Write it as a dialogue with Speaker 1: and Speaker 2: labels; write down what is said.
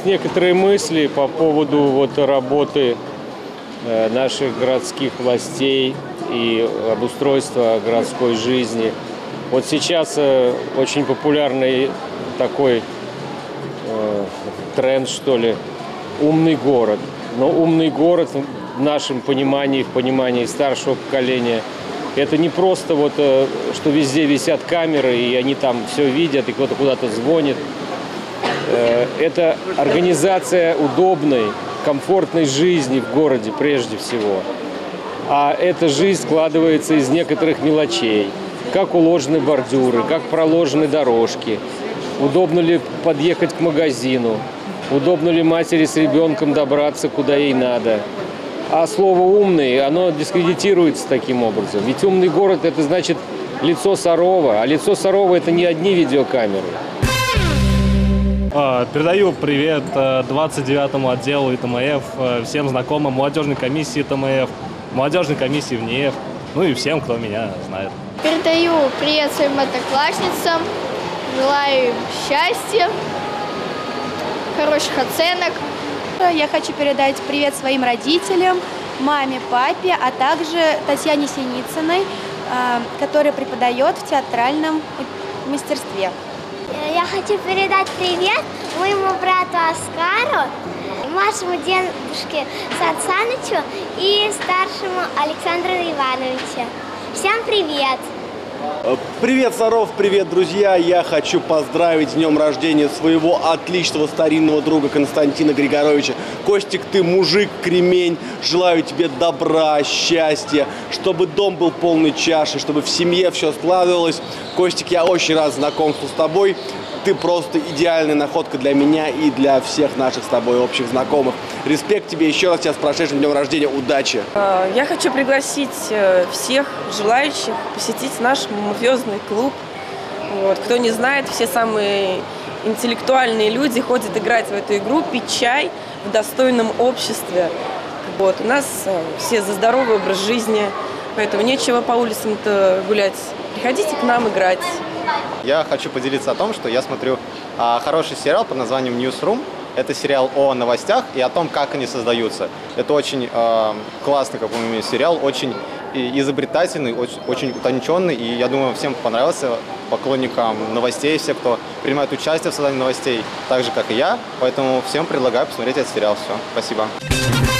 Speaker 1: некоторые мысли по поводу вот работы наших городских властей и обустройства городской жизни. Вот сейчас очень популярный такой тренд, что ли, умный город. Но умный город в нашем понимании, в понимании старшего поколения, это не просто вот, что везде висят камеры, и они там все видят, и кто-то куда-то звонит. Это организация удобной, комфортной жизни в городе прежде всего. А эта жизнь складывается из некоторых мелочей. Как уложены бордюры, как проложены дорожки, удобно ли подъехать к магазину, удобно ли матери с ребенком добраться, куда ей надо. А слово «умный», оно дискредитируется таким образом. Ведь умный город – это значит лицо Сарова, а лицо Сарова – это не одни видеокамеры.
Speaker 2: Передаю привет 29-му отделу ИТМФ, всем знакомым молодежной комиссии ИТМФ, молодежной комиссии в НИЭФ, ну и всем, кто меня знает.
Speaker 3: Передаю привет своим одноклассницам, желаю им счастья, хороших оценок.
Speaker 4: Я хочу передать привет своим родителям, маме, папе, а также Татьяне Синицыной, которая преподает в театральном мастерстве.
Speaker 5: Я хочу передать привет моему брату Оскару, младшему дедушке Сан Санычу и старшему Александру Ивановичу. Всем привет!
Speaker 6: Привет, Саров, привет, друзья! Я хочу поздравить с днем рождения своего отличного старинного друга Константина Григоровича. Костик, ты мужик, кремень. Желаю тебе добра, счастья, чтобы дом был полной чашей, чтобы в семье все складывалось. Костик, я очень рад знакомству с тобой. Ты просто идеальная находка для меня и для всех наших с тобой общих знакомых. Респект тебе, еще раз тебя с прошедшим днем рождения, удачи!
Speaker 7: Я хочу пригласить всех желающих посетить наш мафиозный клуб. Вот. Кто не знает, все самые интеллектуальные люди ходят играть в эту игру, пить чай в достойном обществе. Вот. У нас все за здоровый образ жизни, поэтому нечего по улицам-то гулять. Приходите к нам играть.
Speaker 8: Я хочу поделиться о том, что я смотрю хороший сериал под названием «Newsroom». Это сериал о новостях и о том, как они создаются. Это очень классный, как по мне, сериал, очень изобретательный, очень утонченный. И я думаю, всем понравился, поклонникам новостей, все, кто принимает участие в создании новостей, так же, как и я. Поэтому всем предлагаю посмотреть этот сериал. Все, спасибо.